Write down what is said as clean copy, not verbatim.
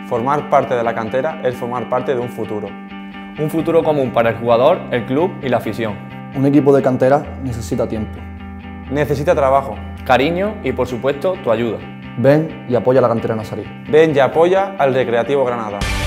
Formar parte de la cantera es formar parte de un futuro. Un futuro común para el jugador, el club y la afición. Un equipo de cantera necesita tiempo. Necesita trabajo. Cariño y, por supuesto, tu ayuda. Ven y apoya a la cantera nazarí. Ven y apoya al Recreativo Granada.